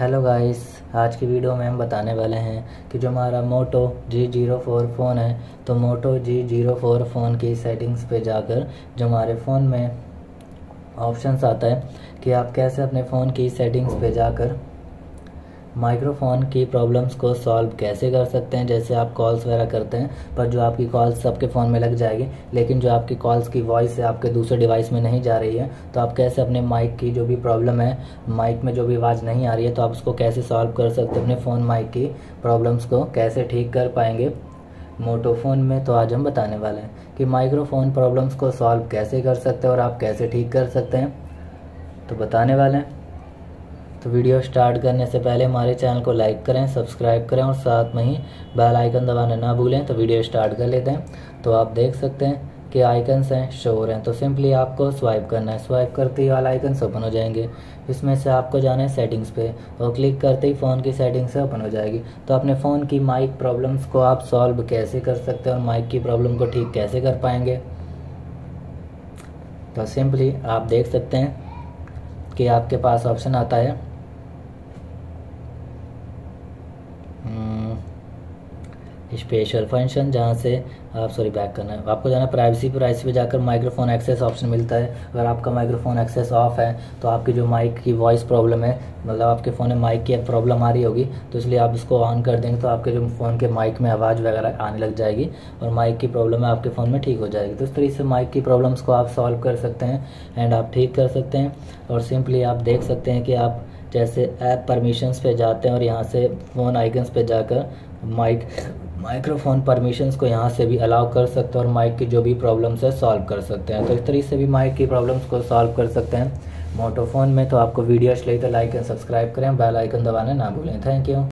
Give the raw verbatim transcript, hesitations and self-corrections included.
Hello guys, आज की video में हम बताने वाले हैं कि जो हमारा Moto G zero four phone है, तो Moto G zero four phone की सेटिंग्स पे जाकर जो हमारे फ़ोन में ऑप्शंस आता है कि आप कैसे अपने फ़ोन की सेटिंग्स पे जाकर माइक्रोफ़ोन की प्रॉब्लम्स को सॉल्व कैसे कर सकते हैं। जैसे आप कॉल्स वगैरह करते हैं पर जो आपकी कॉल्स सबके फ़ोन में लग जाएगी, लेकिन जो आपकी कॉल्स की वॉइस है आपके दूसरे डिवाइस में नहीं जा रही है, तो आप कैसे अपने माइक की जो भी प्रॉब्लम है, माइक में जो भी आवाज़ नहीं आ रही है, तो आप उसको कैसे सॉल्व कर सकते हैं, अपने फ़ोन माइक की प्रॉब्लम्स को कैसे ठीक कर पाएंगे मोटो फ़ोन में। तो आज हम बताने वाले हैं कि माइक्रोफ़ोन प्रॉब्लम्स को सॉल्व कैसे कर सकते हैं और आप कैसे ठीक कर सकते हैं, तो बताने वाले हैं। तो वीडियो स्टार्ट करने से पहले हमारे चैनल को लाइक करें, सब्सक्राइब करें और साथ में ही बेल आइकन दबाना ना भूलें। तो वीडियो स्टार्ट कर लेते हैं। तो आप देख सकते हैं कि आइकन्स हैं, शो हो रहे हैं, तो सिंपली आपको स्वाइप करना है। स्वाइप करते ही वाला आइकन्स ओपन हो जाएंगे। इसमें से आपको जाना है सेटिंग्स पे और क्लिक करते ही फ़ोन की सेटिंग्स ओपन हो जाएगी। तो अपने फ़ोन की माइक प्रॉब्लम्स को आप सॉल्व कैसे कर सकते हैं और माइक की प्रॉब्लम को ठीक कैसे कर पाएंगे, तो सिंपली आप देख सकते हैं कि आपके पास ऑप्शन आता है स्पेशल फंक्शन, जहाँ से आप सॉरी बैक करना है, आपको जाना प्राइवेसी प्राइवेसी पे जाकर माइक्रोफोन एक्सेस ऑप्शन मिलता है। अगर आपका माइक्रोफोन एक्सेस ऑफ है तो आपकी जो माइक की वॉइस प्रॉब्लम है, मतलब आपके फ़ोन में माइक की प्रॉब्लम आ रही होगी, तो इसलिए आप इसको ऑन कर देंगे तो आपके जो फ़ोन के माइक में आवाज़ वगैरह आने लग जाएगी और माइक की प्रॉब्लम है आपके फ़ोन में ठीक हो जाएगी। तो इस तरीके से माइक की प्रॉब्लम्स को आप सॉल्व कर सकते हैं एंड आप ठीक कर सकते हैं। और सिंपली आप देख सकते हैं कि आप जैसे ऐप परमिशंस पे जाते हैं और यहाँ से फ़ोन आइकन्स पे जाकर माइक माइक्रोफोन परमिशंस को यहाँ से भी अलाउ कर सकते हैं और माइक की जो भी प्रॉब्लम्स है सॉल्व कर सकते हैं। तो इस तरीके से भी माइक की प्रॉब्लम्स को सॉल्व कर सकते हैं मोटो फ़ोन में। तो आपको वीडियो अच्छी लगी तो लाइक एंड सब्सक्राइब करें, बेल आइकन दबाना ना भूलें। Thank you.